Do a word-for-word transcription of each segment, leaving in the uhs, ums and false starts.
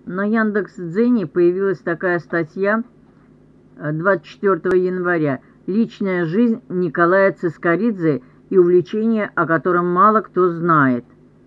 На Яндекс.Дзене появилась такая статья двадцать четвёртого января «Личная жизнь Николая Цискоридзе и увлечение, о котором мало кто знает».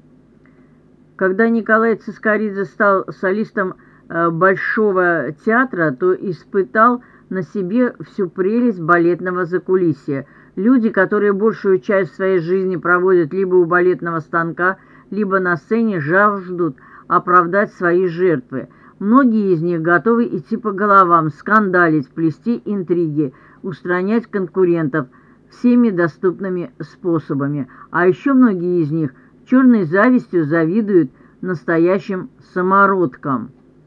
Когда Николай Цискоридзе стал солистом Большого театра, то испытал на себе всю прелесть балетного закулисья. Люди, которые большую часть своей жизни проводят либо у балетного станка, либо на сцене, жаждут оправдать свои жертвы. Многие из них готовы идти по головам, скандалить, плести интриги, устранять конкурентов всеми доступными способами. А еще многие из них черной завистью завидуют настоящим самородкам.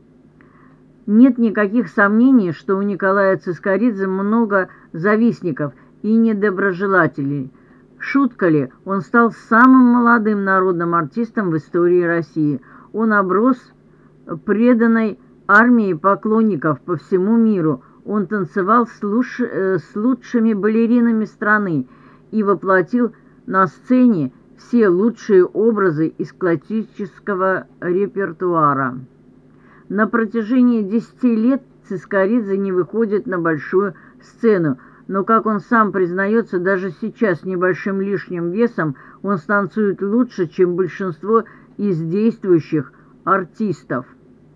Нет никаких сомнений, что у Николая Цискоридзе много завистников и недоброжелателей. Шутка ли, он стал самым молодым народным артистом в истории России. Он оброс преданной армией поклонников по всему миру. Он танцевал с, луч... с лучшими балеринами страны и воплотил на сцене все лучшие образы из классического репертуара. На протяжении десяти лет Цискоридзе не выходит на большую сцену, но, как он сам признается, даже сейчас с небольшим лишним весом он станцует лучше, чем большинство из действующих артистов.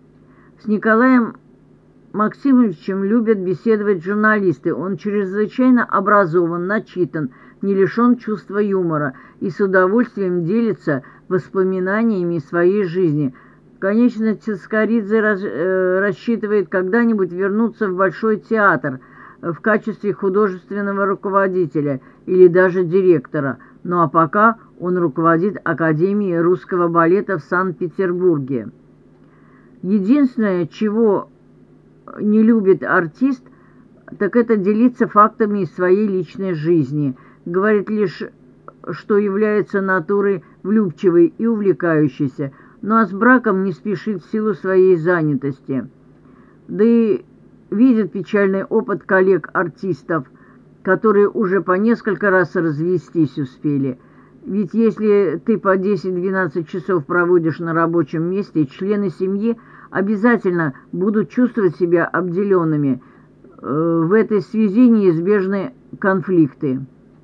С Николаем Максимовичем любят беседовать журналисты. Он чрезвычайно образован, начитан, не лишен чувства юмора и с удовольствием делится воспоминаниями своей жизни. Конечно, Цискоридзе раз, э, рассчитывает когда-нибудь вернуться в Большой театр в качестве художественного руководителя или даже директора. Ну а пока он руководит Академией русского балета в Санкт-Петербурге. Единственное, чего не любит артист, так это делиться фактами из своей личной жизни. Говорит лишь, что является натурой влюбчивой и увлекающейся, ну а с браком не спешит в силу своей занятости. Да и видит печальный опыт коллег-артистов, которые уже по несколько раз развестись успели. Ведь если ты по десять-двенадцать часов проводишь на рабочем месте, члены семьи обязательно будут чувствовать себя обделенными. В этой связи неизбежны конфликты.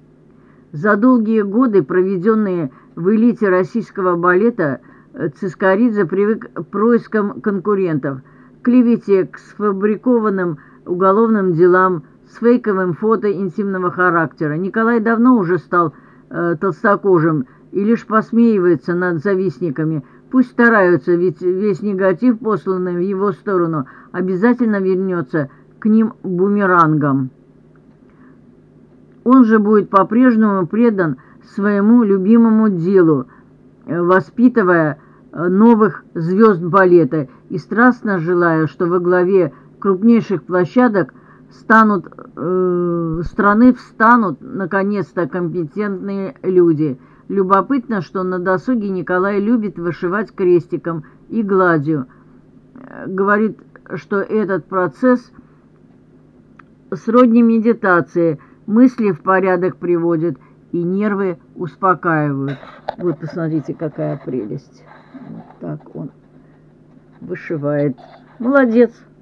За долгие годы, проведенные в элите российского балета, Цискоридзе привык к проискам конкурентов, к клевете, к сфабрикованным уголовным делам, с фейковым фото интимного характера. Николай давно уже стал э, толстокожим и лишь посмеивается над завистниками. Пусть стараются, ведь весь негатив, посланный в его сторону, обязательно вернется к ним бумерангом. Он же будет по-прежнему предан своему любимому делу, воспитывая новых звезд балета и страстно желая, что во главе крупнейших площадок станут, э, страны встанут наконец-то компетентные люди. Любопытно, что на досуге Николай любит вышивать крестиком и гладью. Говорит, что этот процесс сродни медитации, мысли в порядок приводит и нервы успокаивают. Вот посмотрите, какая прелесть. Вот так он вышивает. Молодец.